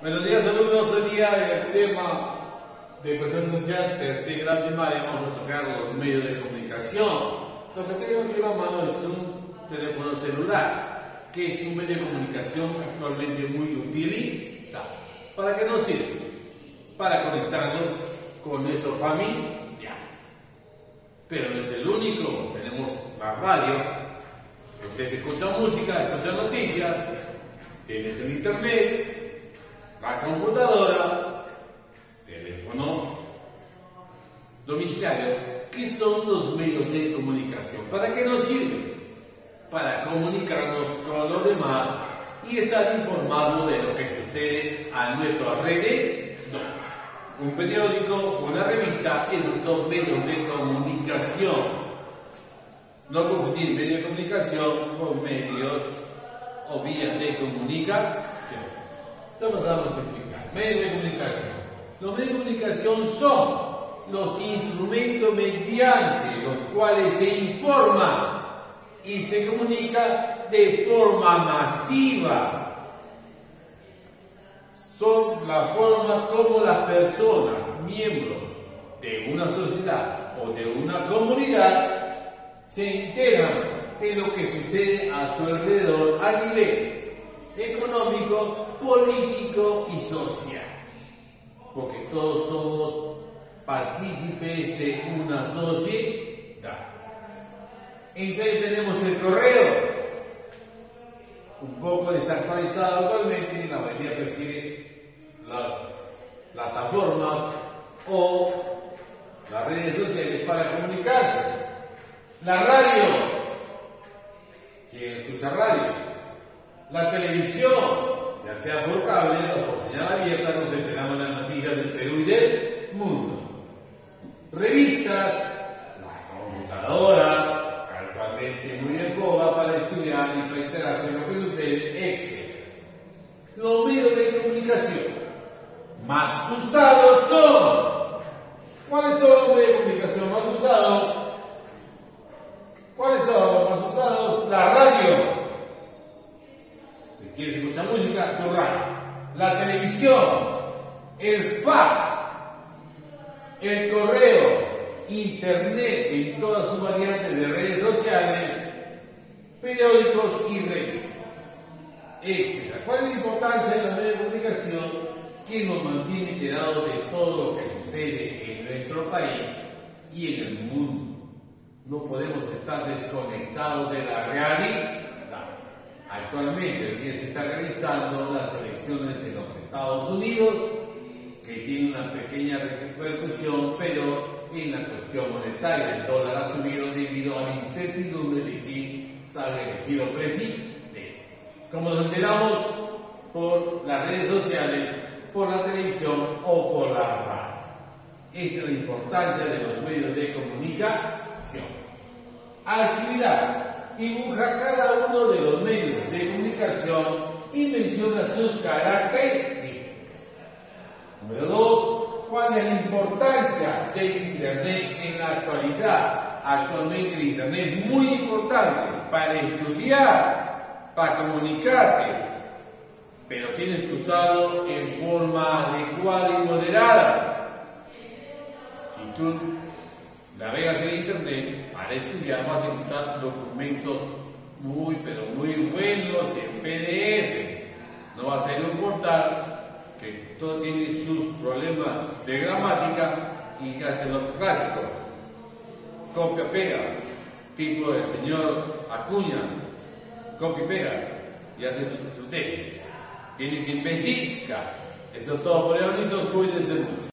Buenos días, alumnos. Hoy día el tema de educación social, tercer grado primaria, vamos a tocar los medios de comunicación. Lo que tengo aquí en la mano es un teléfono celular, que es un medio de comunicación actualmente muy utilizado. ¿Para qué nos sirve? Para conectarnos con nuestros familiares. Pero no es el único. Tenemos la radio. Ustedes escuchan música, escuchan noticias, tienes el internet, la computadora, teléfono domiciliario. ¿Qué son los medios de comunicación? ¿Para qué nos sirven? Para comunicarnos con los demás y estar informados de lo que sucede a nuestro alrededor. Un periódico, una revista, esos son medios de comunicación. No confundir medio de comunicación con medios o vías de comunicación. Entonces vamos a explicar. Medios de comunicación. Los medios de comunicación son los instrumentos mediante los cuales se informa y se comunica de forma masiva. Son la forma como las personas, miembros de una sociedad o de una comunidad, se enteran de lo que sucede a su alrededor a nivel económico, político y social. Porque todos somos partícipes de una sociedad. Entonces tenemos el correo, un poco desactualizado actualmente. La mayoría prefiere las plataformas o las redes sociales para comunicarse. La radio, ¿quién escucha radio? La televisión, ya sea por cable o por señal abierta, nos enteramos de las noticias del Perú y del mundo. Revistas, la computadora, actualmente muy en boga para estudiar y para enterarse de lo que sucede, etc. Los medios de comunicación más usados son. ¿Cuáles son los medios de comunicación más usados? ¿Cuáles son los más usados? La radio. Si quieres escuchar música, tu radio. La televisión, el fax, el correo, internet en todas sus variantes de redes sociales, periódicos y revistas, etc. ¿Cuál es la importancia de los medios de comunicación? Que nos mantiene enterados de todo lo que sucede en nuestro país y en el mundo. No podemos estar desconectados de la realidad. Actualmente, hoy día se están realizando las elecciones en los Estados Unidos, que tienen una pequeña repercusión, pero en la cuestión monetaria el dólar ha subido debido a la incertidumbre de quién sale elegido presidente. Como nos enteramos por las redes sociales, por la televisión o por la radio. Esa es la importancia de los medios de comunicación. Actividad. Dibuja cada uno de los medios de comunicación y menciona sus características. Número 2. ¿Cuál es la importancia del Internet en la actualidad? Actualmente el Internet es muy importante para estudiar, para comunicarte, pero tienes que usarlo en forma adecuada y moderada. Si tú navegas en internet para estudiar, vas a encontrar documentos muy, pero muy buenos en PDF. No vas a ir a un portal que todo tiene sus problemas de gramática y hace lo clásico. Copia, pega, tipo del señor Acuña, copia y pega, y hace su texto. Tiene que investigar. Eso es todo por el bonito. Cuídense mucho.